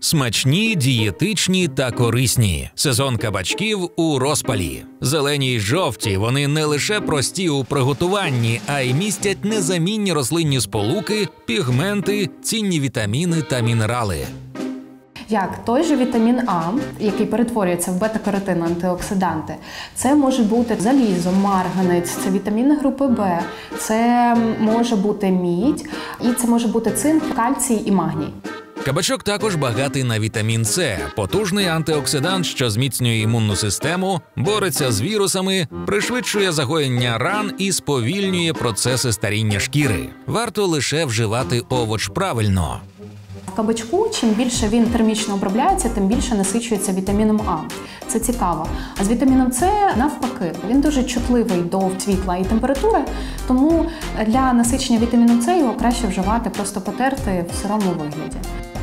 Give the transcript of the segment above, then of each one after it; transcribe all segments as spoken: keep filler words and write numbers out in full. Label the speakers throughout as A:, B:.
A: Смачні, дієтичні та корисні. Сезон кабачків у розпалі. Зелені й жовті, вони не лише прості у приготуванні, а й містять незамінні рослинні сполуки, пігменти, цінні вітаміни та мінерали.
B: Як той же вітамін А, який перетворюється в бета-каротин, антиоксиданти, це може бути залізо, марганець, це вітаміни групи Б, це може бути мідь, і це може бути цинк, кальцій і магній.
A: Кабачок також багатий на вітамін С, потужний антиоксидант, що зміцнює імунну систему, бореться з вірусами, пришвидшує загоєння ран і сповільнює процеси старіння шкіри. Варто лише вживати овоч правильно.
B: В кабачку, чим більше він термічно обробляється, тим більше насичується вітаміном А. Це цікаво. А з вітаміном С навпаки. Він дуже чутливий до світла і температури, тому для насичення вітаміном С його краще вживати, просто потерти в сирому вигляді.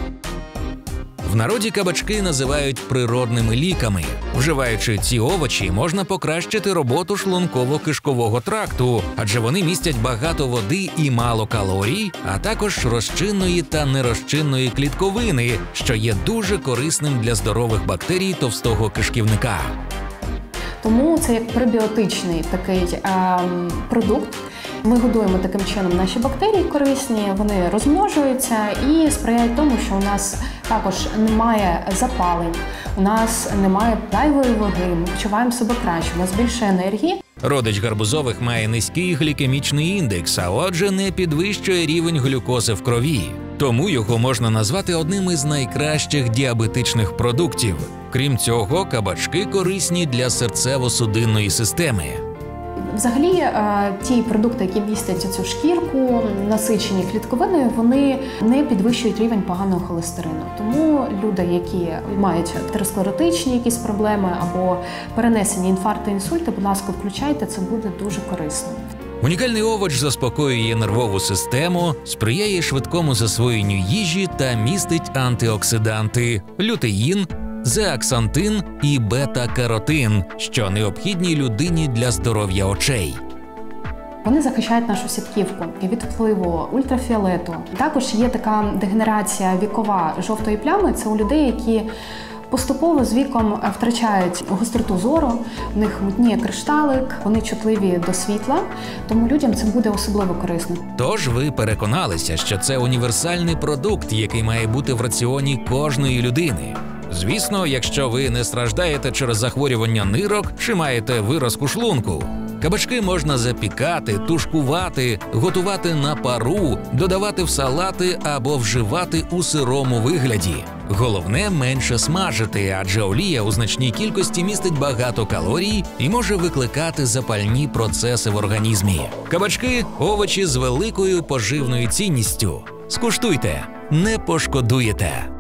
A: В народі кабачки називають природними ліками. Вживаючи ці овочі, можна покращити роботу шлунково-кишкового тракту, адже вони містять багато води і мало калорій, а також розчинної та нерозчинної клітковини, що є дуже корисним для здорових бактерій товстого кишківника.
B: Тому це як пребіотичний такий ем, продукт. Ми годуємо таким чином наші бактерії корисні, вони розмножуються і сприяють тому, що у нас також немає запалень, у нас немає зайвої ваги, ми почуваємо себе краще, у нас більше енергії.
A: Родич гарбузових має низький глікемічний індекс, а отже не підвищує рівень глюкози в крові. Тому його можна назвати одним із найкращих діабетичних продуктів. Крім цього, кабачки корисні для серцево-судинної системи.
B: Взагалі, ті продукти, які містять цю шкірку, насичені клітковиною, вони не підвищують рівень поганого холестерину. Тому люди, які мають атеросклеротичні якісь проблеми або перенесені інфаркти, інсульти, будь ласка, включайте, це буде дуже корисно.
A: Унікальний овоч заспокоює нервову систему, сприяє швидкому засвоєнню їжі та містить антиоксиданти – лютеїн, зеаксантин і бета-каротин, що необхідні людині для здоров'я очей.
B: Вони захищають нашу сітківку від впливу ультрафіолету. Також є така дегенерація вікова жовтої плями – це у людей, які поступово з віком втрачають гостроту зору, в них мутніє кришталик, вони чутливі до світла, тому людям це буде особливо корисно.
A: Тож ви переконалися, що це універсальний продукт, який має бути в раціоні кожної людини. Звісно, якщо ви не страждаєте через захворювання нирок чи маєте виразку шлунку. Кабачки можна запікати, тушкувати, готувати на пару, додавати в салати або вживати у сирому вигляді. Головне – менше смажити, адже олія у значній кількості містить багато калорій і може викликати запальні процеси в організмі. Кабачки – овочі з великою поживною цінністю. Скуштуйте, не пошкодуєте!